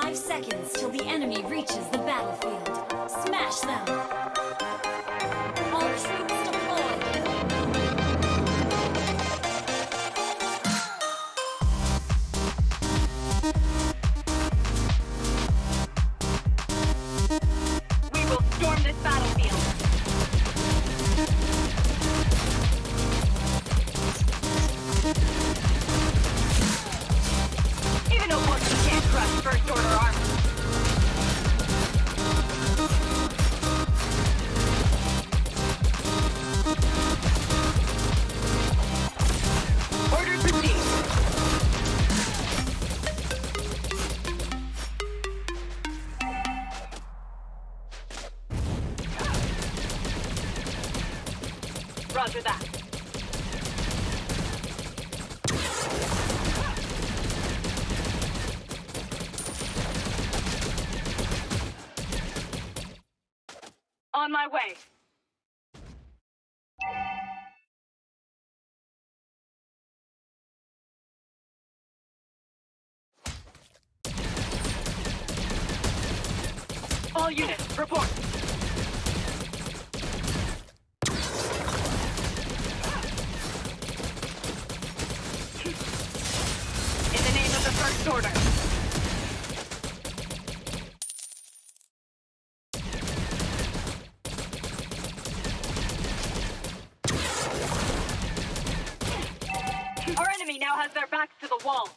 5 seconds till the enemy reaches the battlefield. Smash them! All troops deployed! We will storm this battlefield! Even a monkey can't crush First Order armor! Orders received! Roger that. On my way. All units, report. In the name of the First Order. Our enemy now has their backs to the wall.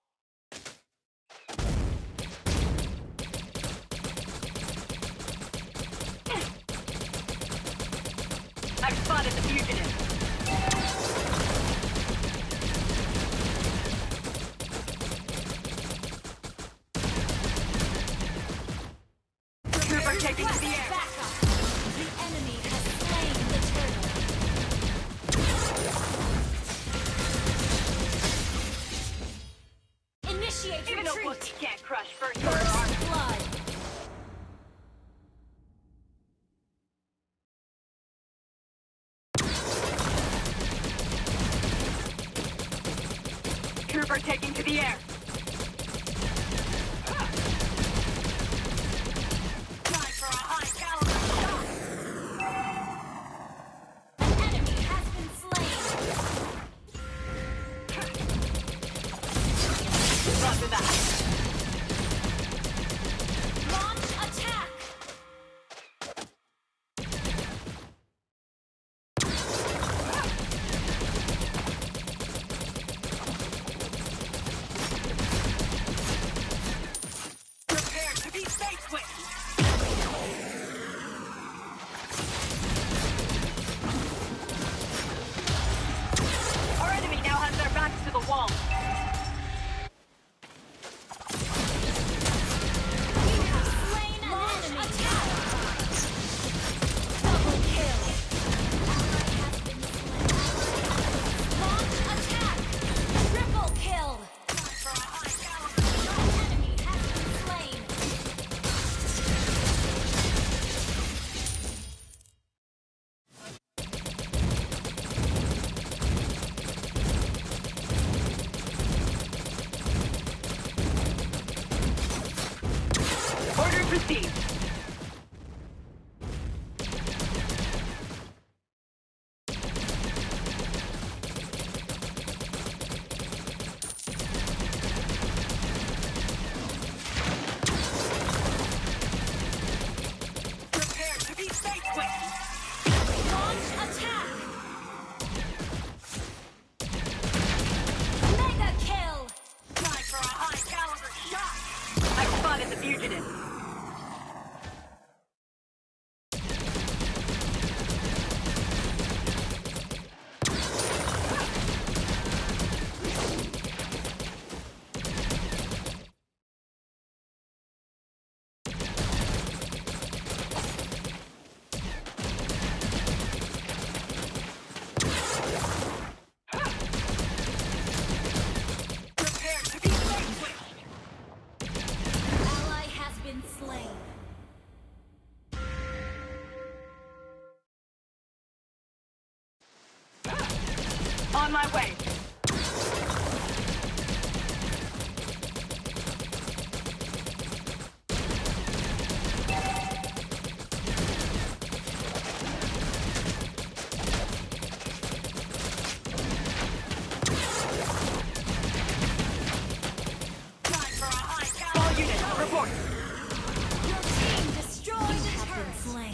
I've spotted the fugitive. Trooper taking to the air. Backup! The enemy has slain the turtle. Initiate Even a retreat! monkey can't crush First Order First armor. blood! Trooper taking to the air. Time for a high caliber shot. An enemy has been slain! Roger that. Launch attack! Prepare to be safe with. Our enemy now has their backs to the wall. We have slain an enemy! Attack! Double kill! Ally has been slain. Launch attack! Triple kill! Time for a high caliber shot. Enemy has been slain! Orders received. Prepare to be safe with. Launch attack! Mega kill! Time for a high caliber shot. I've spotted the fugitive. Prepare to be safe with. Ally has been slain. On my way.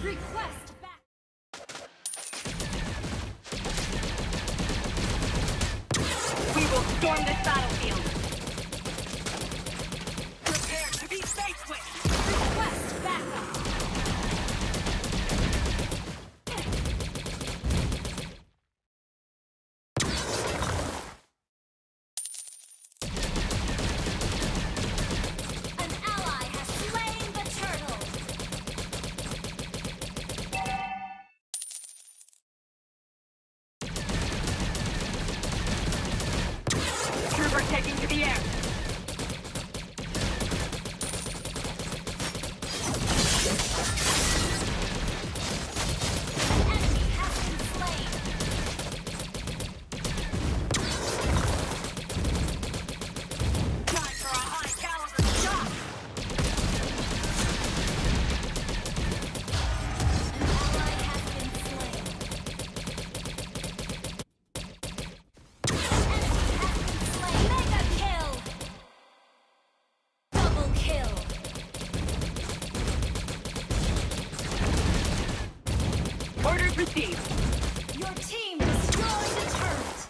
Request back. We will storm this battlefield. Prepare to be safe with. Request backup. An ally has slain the turtle. Trooper taking to the air. An enemy has been slain. Time for a high caliber shot. An ally has been slain. An enemy has been slain. Mega kill. Double kill. Orders received. Your team destroyed the turret.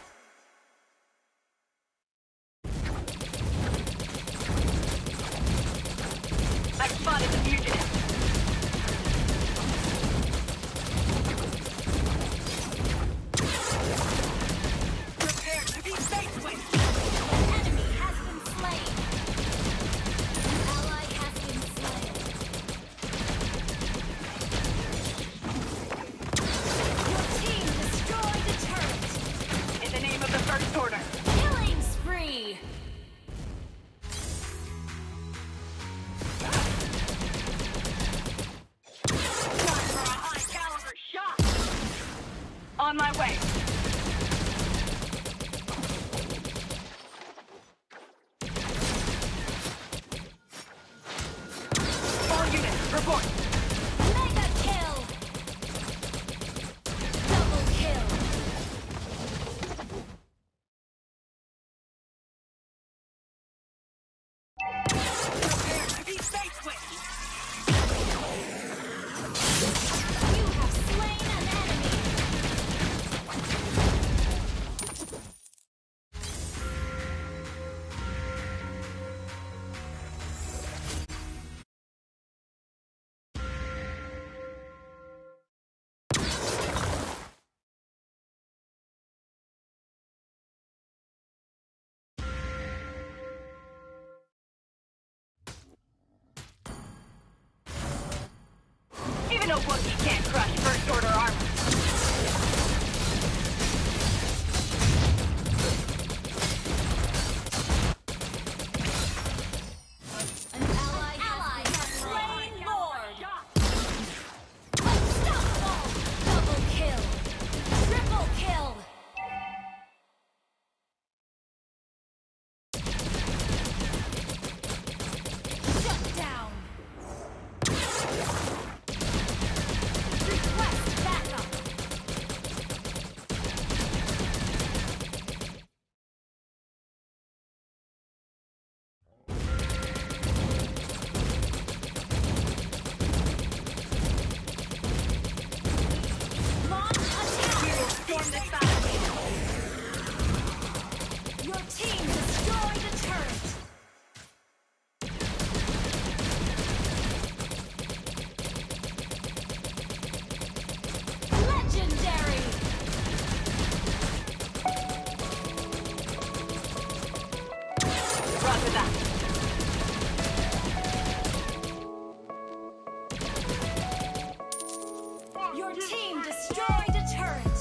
I've spotted the fugitive. Prepare to be safe with. An enemy has been slain. An ally has been slain. Your team destroyed the turret. In the name of the First Order. Killing spree. Time for a high caliber shot. On my way. All units, report. Mega kill. Double kill. Prepare to be safe with. You have slain an enemy. Even a Wookiee can't crush First Order armor. An ally has slain Lord. Shot. Unstoppable. Double kill. Triple kill. Shut down. Request backup. Launch We attack. will storm this battlefield. Your team destroyed a turret. Legendary. Roger that. Your team destroyed a turret.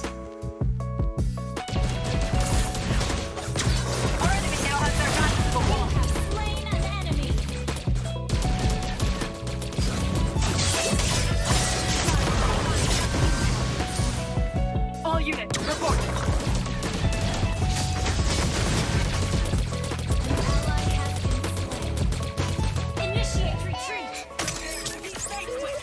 Our enemy now has their backs to the You wall. have slain an enemy. All units, report. An ally has been slain. Initiate retreat. Prepare to be safe with.